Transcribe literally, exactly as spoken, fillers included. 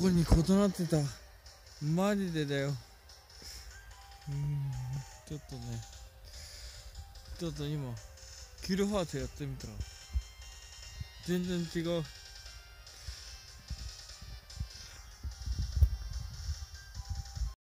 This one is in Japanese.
こに異なってた。マジでだよ。うーん、ちょっとね、ちょっと今キルハーツやってみたら全然違う。